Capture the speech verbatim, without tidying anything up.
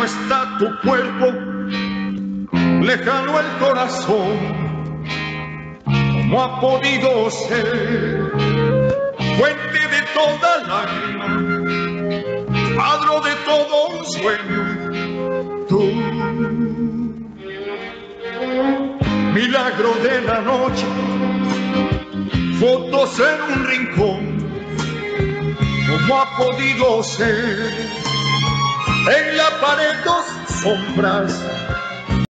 está tu cuerpo, lejano el corazón. ¿Cómo ha podido ser fuente de toda lágrima, padro de todo un sueño? Tú, milagro de la noche, fotos en un rincón. ¿Cómo ha podido ser en la pared dos sombras